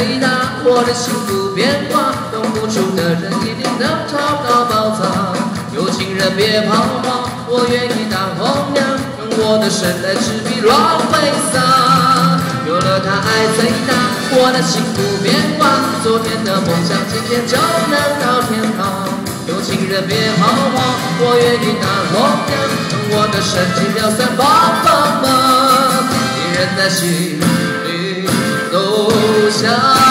最大，我的幸福变化，懂付出的人一定能找到宝藏。有情人别彷徨，我愿意当红娘，用我的身来赤壁乱挥洒。有了他，爱最大，我的幸福变化，昨天的梦想，今天就能到天堂。有情人别彷徨，我愿意当红娘，用我的身轻飘散放放芒，一人在心里。都想。